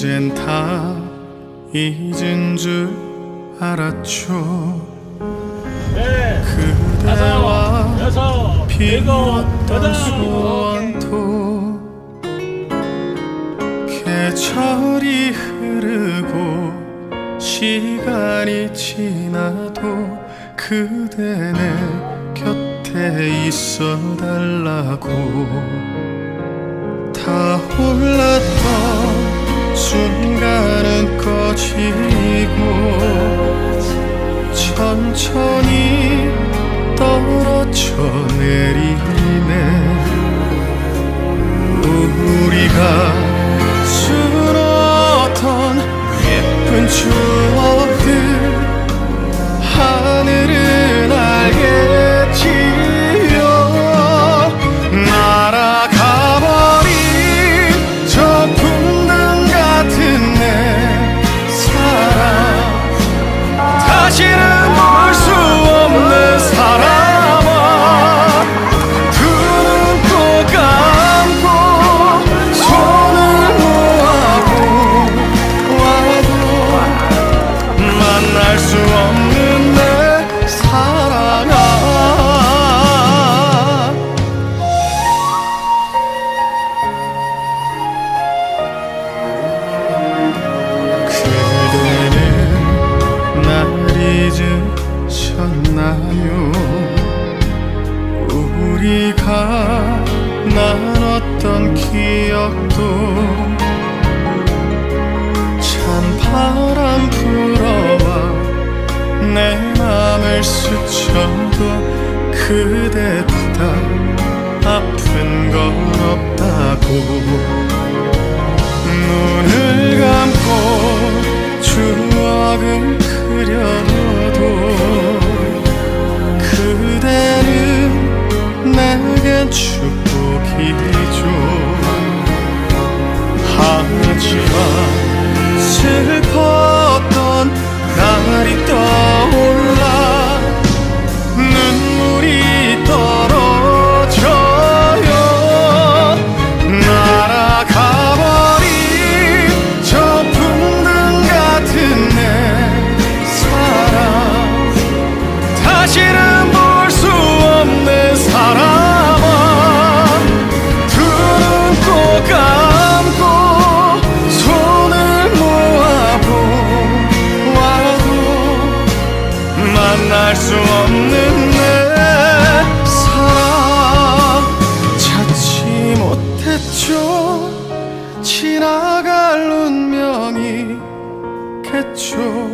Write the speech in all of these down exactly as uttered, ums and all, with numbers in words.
이젠 다 잊은 줄 알았죠. 네, 그대와 여섯, 피웠던 일곱, 소원도 계절이 흐르고 시간이 지나도 그대 내 곁에 있어달라고. 다 올랐던 순간은 꺼지고 천천히 떨어져 내리네. 우리가 수놓던 예쁜 추억들 하늘은 알겠지요. 날아가버린 저 풍랑 같은 내 사랑, 다시는 볼 수 없는 사람아. 두 눈 꼭 감고 손을 모아보 와도 만날 수 없는 내 사랑아. 그대는 날 잊으셨나요? 우리가 나눴던 기억도 찬 바람 불어와 내 맘을 스쳐도 그대보다 아픈 건 없다고. 눈을 감고 추억을 그려도 그대는 내겐 축복이죠. 하지만 슬펐던 날이 떠올라 눈물이 떨어져요. 날아가버린 저 풍등 같은 내 사랑, 다시는 볼 수 없는 사람아. 두 눈 꼭 감고 손을 모아보 와도 만날 수 없는 내 사랑. 찾지 못했죠. 지나갈 운명이겠죠.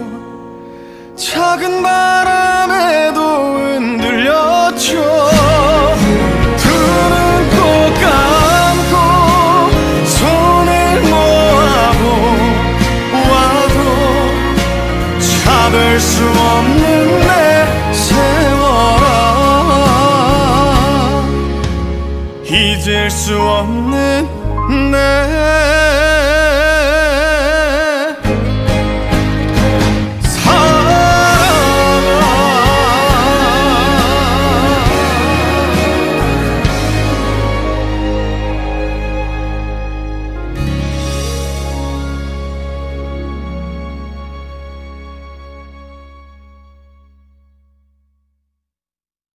작은 바람에도 흔들렸죠. 두 눈 꼭 감고 손을 모아보 와도 잡을 수 없는 내 세월아. 잊을 수 없는 내